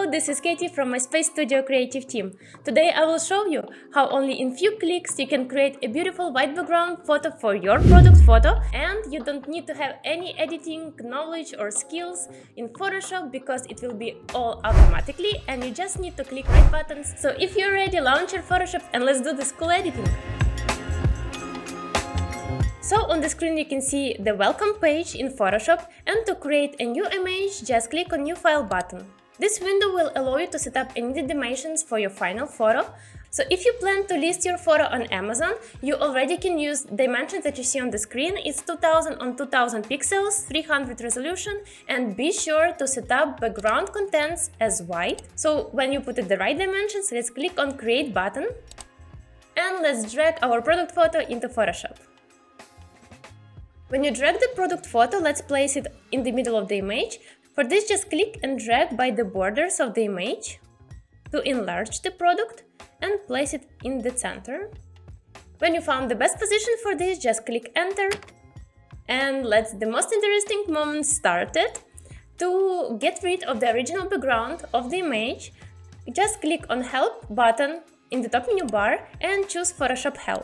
this is Katie from MySpace Studio creative team. Today I will show you how only in few clicks you can create a beautiful white background photo for your product photo, and you don't need to have any editing knowledge or skills in Photoshop because it will be all automatically and you just need to click right buttons. So if you're ready, launch your Photoshop and let's do this cool editing. So on the screen you can see the welcome page in Photoshop, and to create a new image just click on New File button. This window will allow you to set up any dimensions for your final photo. So if you plan to list your photo on Amazon, you already can use dimensions that you see on the screen. It's 2000 on 2000 pixels, 300 resolution, and be sure to set up background contents as white. So when you put it the right dimensions, let's click on Create button and let's drag our product photo into Photoshop. When you drag the product photo, let's place it in the middle of the image. For this, just click and drag by the borders of the image to enlarge the product and place it in the center. When you found the best position for this, just click enter. And let's the most interesting moment started. To get rid of the original background of the image, just click on Help button in the top menu bar and choose Photoshop Help.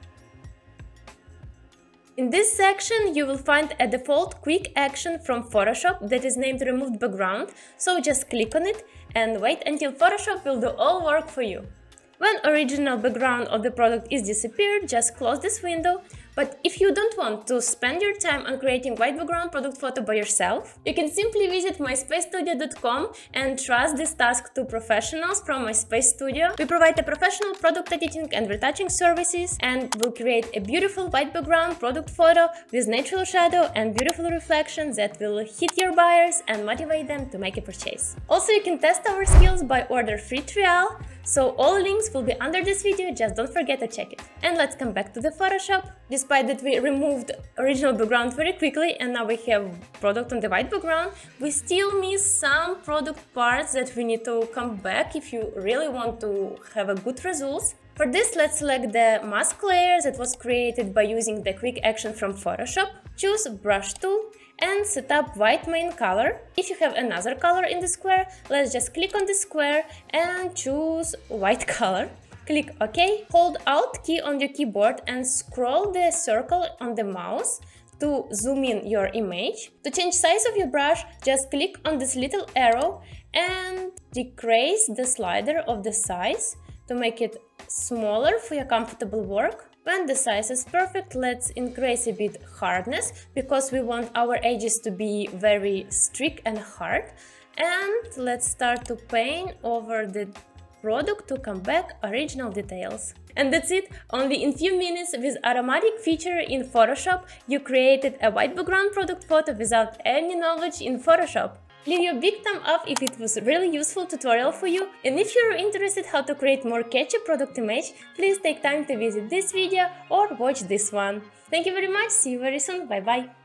In this section, you will find a default quick action from Photoshop that is named Removed Background, so just click on it and wait until Photoshop will do all work for you. When original background of the product is disappeared, just close this window. But if you don't want to spend your time on creating white background product photo by yourself, you can simply visit myspacestudio.com and trust this task to professionals from MySpace Studio. We provide a professional product editing and retouching services and will create a beautiful white background product photo with natural shadow and beautiful reflections that will hit your buyers and motivate them to make a purchase. Also, you can test our skills by order free trial. So all links will be under this video, just don't forget to check it. And let's come back to the Photoshop. Despite that we removed original background very quickly and now we have product on the white background, we still miss some product parts that we need to come back if you really want to have a good results. For this, let's select the mask layer that was created by using the quick action from Photoshop. Choose brush tool and set up white main color. If you have another color in the square, let's just click on the square and choose white color. Click OK, hold Alt key on your keyboard and scroll the circle on the mouse to zoom in your image. To change size of your brush, just click on this little arrow and decrease the slider of the size to make it smaller for your comfortable work. When the size is perfect, let's increase a bit hardness because we want our edges to be very strict and hard. And let's start to paint over the product to come back original details. And that's it. Only in few minutes with automatic feature in Photoshop, you created a white background product photo without any knowledge in Photoshop. Leave your big thumb up if it was a really useful tutorial for you, and if you're interested how to create more catchy product image, please take time to visit this video or watch this one. Thank you very much, see you very soon, bye bye!